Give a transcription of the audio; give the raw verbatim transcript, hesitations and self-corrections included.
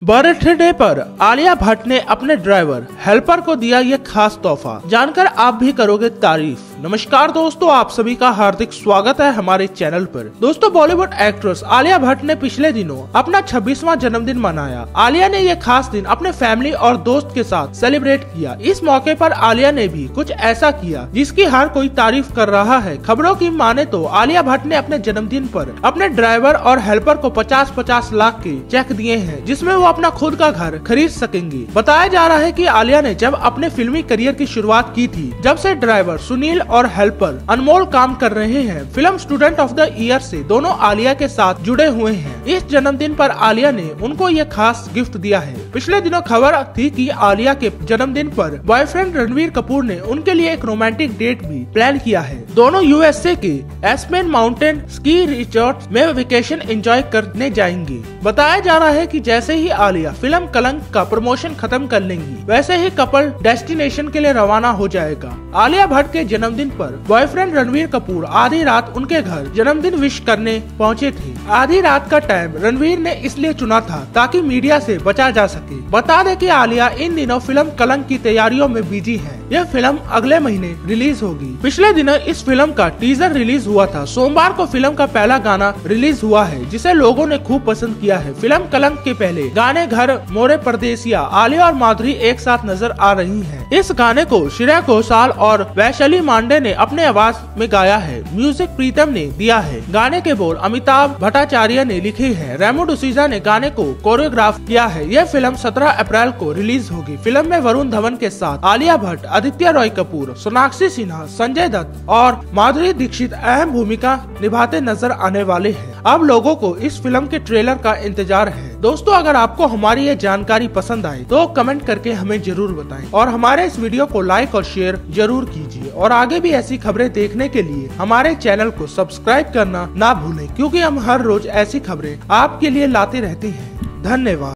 Birthday पर आलिया भट्ट ने अपने ड्राइवर हेल्पर को दिया ये खास तोहफा, जानकर आप भी करोगे तारीफ। नमस्कार दोस्तों, आप सभी का हार्दिक स्वागत है हमारे चैनल पर। दोस्तों, बॉलीवुड एक्ट्रेस आलिया भट्ट ने पिछले दिनों अपना छब्बीसवां जन्मदिन मनाया। आलिया ने ये खास दिन अपने फैमिली और दोस्त के साथ सेलिब्रेट किया। इस मौके पर आलिया ने भी कुछ ऐसा किया जिसकी हर कोई तारीफ कर रहा है। खबरों की माने तो आलिया भट्ट ने अपने जन्मदिन पर अपने ड्राइवर और हेल्पर को पचास पचास लाख के चेक दिए हैं, जिसमें वो अपना खुद का घर खरीद सकेंगी। बताया जा रहा है कि आलिया ने जब अपने फिल्मी करियर की शुरुआत की थी, जब से ड्राइवर सुनील और हेल्पर अनमोल काम कर रहे हैं। Film Student of the Year से दोनों आलिया के साथ जुड़े हुए हैं। इस जन्मदिन पर आलिया ने उनको ये खास गिफ्ट दिया है। पिछले दिनों खबर थी कि आलिया के जन्मदिन पर बॉयफ्रेंड रणवीर कपूर ने उनके लिए एक रोमांटिक डेट भी प्लान किया है। दोनों यूएसए के एस्पेन माउंटेन स्की रिजॉर्ट में वेकेशन एंजॉय करने जाएंगी। बताया जा रहा है कि जैसे ही आलिया फिल्म कलंक का प्रमोशन खत्म कर लेंगी, वैसे ही कपल डेस्टिनेशन के लिए रवाना हो जाएगा। आलिया भट्ट के जन्मदिन पर बॉयफ्रेंड रणवीर कपूर आधी रात उनके घर जन्मदिन विश करने पहुंचे थे। आधी रात का टाइम रणवीर ने इसलिए चुना था ताकि मीडिया से बचा जा सके। बता दें कि आलिया इन दिनों फिल्म कलंक की तैयारियों में बिजी है। यह फिल्म अगले महीने रिलीज होगी। पिछले दिनों इस फिल्म का टीजर रिलीज हुआ था। सोमवार को फिल्म का पहला गाना रिलीज हुआ है, जिसे लोगों ने खूब पसंद किया है। फिल्म कलंक के पहले गाने घर मोरे परदेसिया आलिया और माधुरी एक साथ नजर आ रही हैं। इस गाने को श्रेया घोषाल और वैशाली मांडे ने अपने आवाज में गाया है। म्यूजिक प्रीतम ने दिया है। गाने के बोल अमिताभ भट्टाचार्य ने लिखे हैं। रेमो डिसूजा ने गाने को कोरियोग्राफ किया है। यह फिल्म सत्रह अप्रैल को रिलीज होगी। फिल्म में वरुण धवन के साथ आलिया भट्ट, आदित्य रॉय कपूर, सोनाक्षी सिन्हा, संजय दत्त और माधुरी दीक्षित अहम भूमिका निभाते नजर आने वाले हैं। अब लोगों को इस फिल्म के ट्रेलर का इंतजार है। दोस्तों, अगर आपको हमारी ये जानकारी पसंद आए तो कमेंट करके हमें जरूर बताएं और हमारे इस वीडियो को लाइक और शेयर जरूर कीजिए। और आगे भी ऐसी खबरें देखने के लिए हमारे चैनल को सब्सक्राइब करना ना भूलें, क्योंकि हम हर रोज ऐसी खबरें आपके लिए लाते रहते हैं। धन्यवाद।